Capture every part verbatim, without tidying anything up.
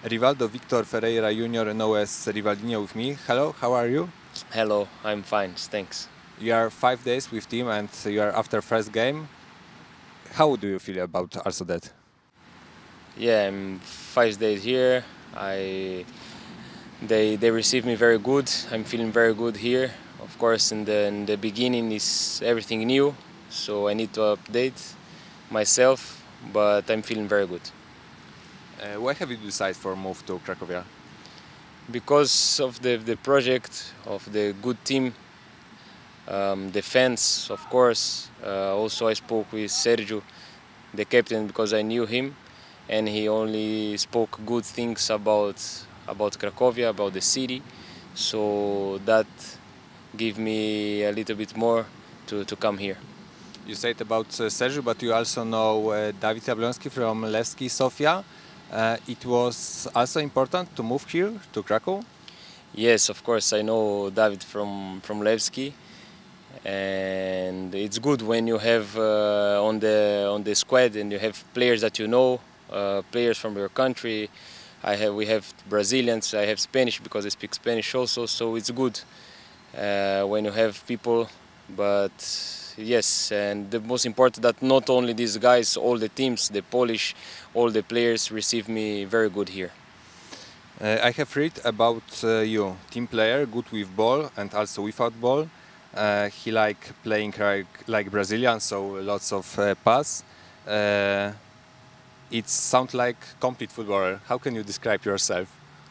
Rivaldo Victor Ferreira Junior, known as Rivaldinho, with me. Hello, how are you? Hello, I'm fine, thanks. You are five days with team and you are after first game. How do you feel about also that? Yeah, I'm five days here. I they they receive me very good. I'm feeling very good here. Of course, in the in the beginning is everything new, so I need to update myself. But I'm feeling very good Uh, why have you decided for move to Cracovia? because of the the project of the good team, um, the fans, of course. Uh, also, I spoke with Sergio, the captain, because I knew him, and he only spoke good things about about Cracovia, about the city. So that gave me a little bit more to, to come here. You said about uh, Sergio, but you also know uh, Dawid Jablonski from Levski Sofia. Uh, it was also important to move here to Krakow. Yes, of course, I know David from from Levski, and it's good when you have uh, on the on the squad and you have players that you know, uh, players from your country. I have we have Brazilians. I have Spanish because I speak Spanish also. So it's good uh, when you have people. But yes, and the most important that not only these guys, all the teams, the Polish, all the players receive me very good here. Uh, I have read about uh, you, team player, good with ball and also without ball. Uh, he like playing like, like Brazilian, so lots of uh, pass. Uh, it sounds like complete footballer. How can you describe yourself?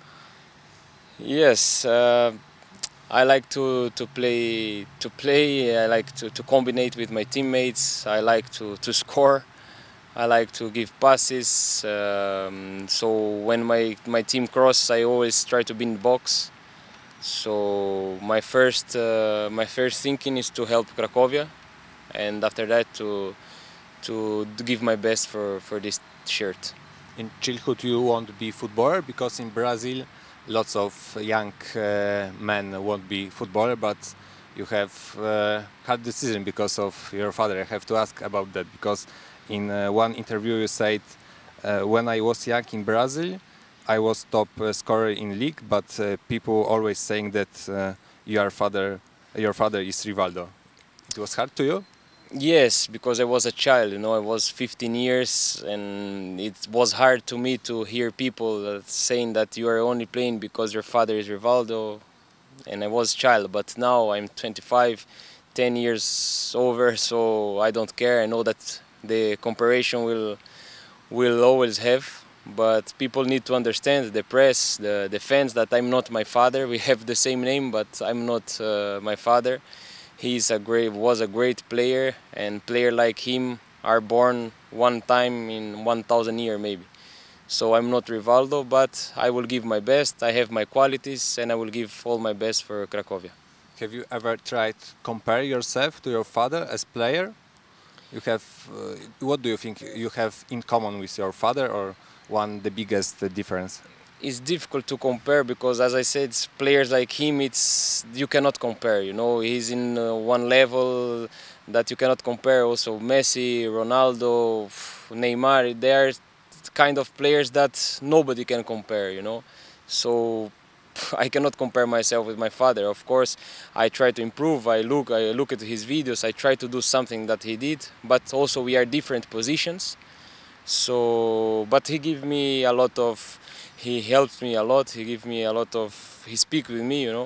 Yes, uh, I like to, to play to play. I like to, to combine with my teammates. I like to, to score. I like to give passes. Um, so when my, my team cross, I always try to be in the box. So my first uh, my first thinking is to help Cracovia, and after that to to give my best for, for this shirt. In childhood, you want to be footballer because in Brazil, lots of young uh, men want to be footballer, but you have uh, hard decision because of your father. I have to ask about that because in uh, one interview you said, uh, when I was young in Brazil, I was top uh, scorer in league, but uh, people always saying that uh, your father, your father is Rivaldo. It was hard to you? Yes, because I was a child, you know, I was fifteen years, and it was hard to me to hear people uh, saying that you are only playing because your father is Rivaldo, and I was a child. But now I'm twenty-five, ten years over, so I don't care. I know that the comparison will will always have, but people need to understand, the press, the, the fans, that I'm not my father. We have the same name, but I'm not uh, my father. He's a great, was a great player, and player like him are born one time in one thousand year maybe. So I'm not Rivaldo, but I will give my best. I have my qualities, and I will give all my best for Cracovia. Have you ever tried compare yourself to your father as player? You have, uh, what do you think you have in common with your father, or one the biggest uh, difference? It's difficult to compare because, as I said, players like him, it's you cannot compare. You know, he's in uh, one level that you cannot compare. Also, Messi, Ronaldo, Neymar, they are kind of players that nobody can compare. You know, so I cannot compare myself with my father. Of course, I try to improve. I look, I look at his videos. I try to do something that he did. But also, we are different positions. So, but he gave me a lot of, he helped me a lot. He gave me a lot of, he speak with me, you know,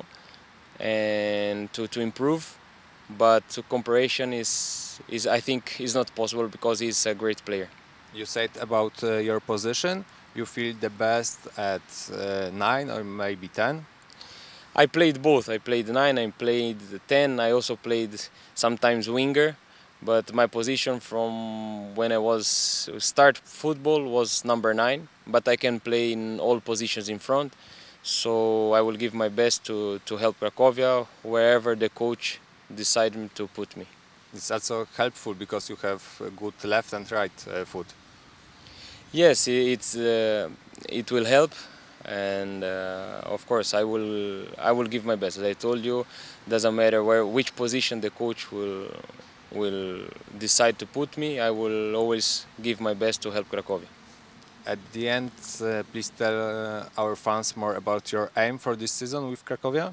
and to, to improve. But to comparison is, is I think is not possible because he's a great player. You said about uh, your position, you feel the best at uh, nine or maybe ten. I played both. I played nine, I played ten. I also played sometimes winger. But my position from when I was start football was number nine. But I can play in all positions in front. So I will give my best to, to help Cracovia wherever the coach decides to put me. It's also helpful because you have a good left and right uh, foot. Yes, it's uh, it will help, and uh, of course I will I will give my best. As I told you, doesn't matter where which position the coach will will decide to put me. I will always give my best to help Cracovia. At the end, uh, please tell uh, our fans more about your aim for this season with Cracovia.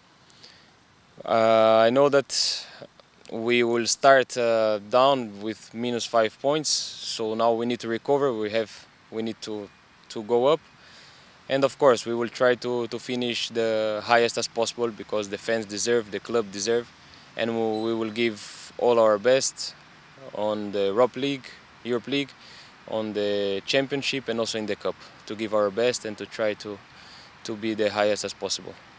Uh, I know that we will start uh, down with minus five points, so now we need to recover. We have, we need to to go up, and of course we will try to to finish the highest as possible because the fans deserve, the club deserve, and we will give all our best on the Europa League, Europe League, on the Championship, and also in the Cup to give our best and to try to to be the highest as possible.